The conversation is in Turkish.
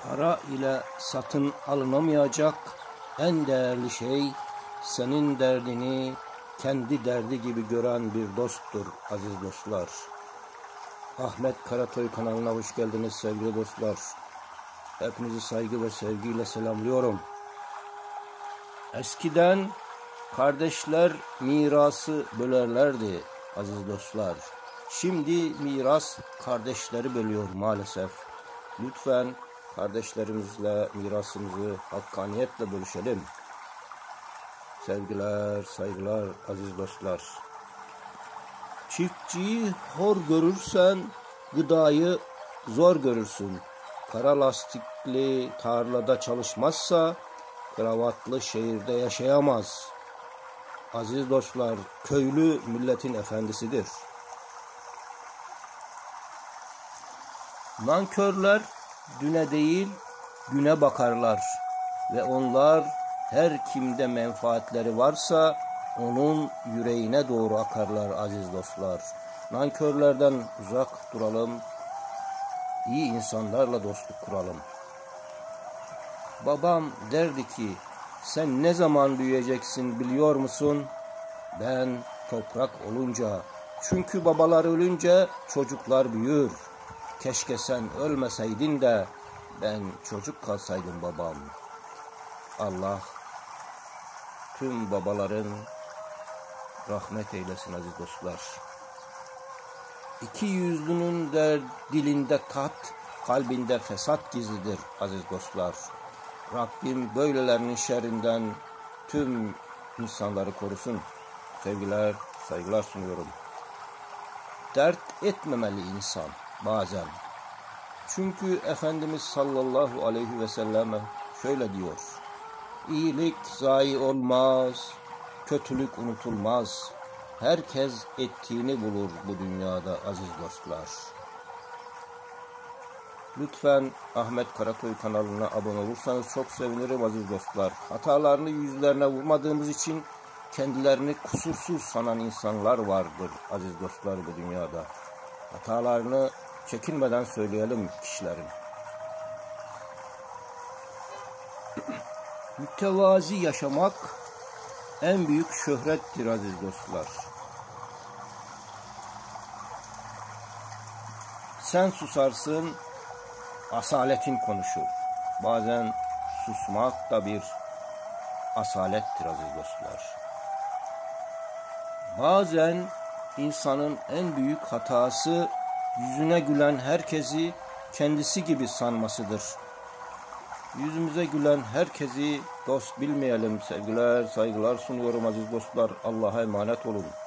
Para ile satın alınamayacak en değerli şey, senin derdini kendi derdi gibi gören bir dosttur aziz dostlar. Ahmet Karatoy kanalına hoş geldiniz sevgili dostlar. Hepinizi saygı ve sevgiyle selamlıyorum. Eskiden kardeşler mirası bölerlerdi aziz dostlar. Şimdi miras kardeşleri bölüyor maalesef. Lütfen kardeşlerimizle mirasımızı hakkaniyetle bölüşelim. Sevgiler, saygılar aziz dostlar. Çiftçiyi hor görürsen gıdayı zor görürsün. Kara lastikli tarlada çalışmazsa kravatlı şehirde yaşayamaz. Aziz dostlar, köylü milletin efendisidir. Nankörler düne değil güne bakarlar ve onlar her kimde menfaatleri varsa onun yüreğine doğru akarlar aziz dostlar. Nankörlerden uzak duralım, iyi insanlarla dostluk kuralım. Babam derdi ki, sen ne zaman büyüyeceksin biliyor musun? Ben toprak olunca, çünkü babalar ölünce çocuklar büyür. Keşke sen ölmeseydin de ben çocuk kalsaydım babam. Allah tüm babaların rahmet eylesin aziz dostlar. İki yüzlünün dilinde kat, kalbinde fesat gizlidir aziz dostlar. Rabbim böylelerinin şerrinden tüm insanları korusun. Sevgiler, saygılar sunuyorum. Dert etmemeli insan bazen. Çünkü Efendimiz sallallahu aleyhi ve sellem şöyle diyor. İyilik zayi olmaz, kötülük unutulmaz. Herkes ettiğini bulur bu dünyada aziz dostlar. Lütfen Ahmet Karatoy kanalına abone olursanız çok sevinirim aziz dostlar. Hatalarını yüzlerine vurmadığımız için kendilerini kusursuz sanan insanlar vardır aziz dostlar bu dünyada. Hatalarını çekinmeden söyleyelim kişilerin. Mütevazi yaşamak en büyük şöhrettir aziz dostlar. Sen susarsın, asaletin konuşur. Bazen susmak da bir asalettir aziz dostlar. Bazen insanın en büyük hatası yüzüne gülen herkesi kendisi gibi sanmasıdır. Yüzümüze gülen herkesi dost bilmeyelim. Sevgiler, saygılar sunuyorum aziz dostlar. Allah'a emanet olun.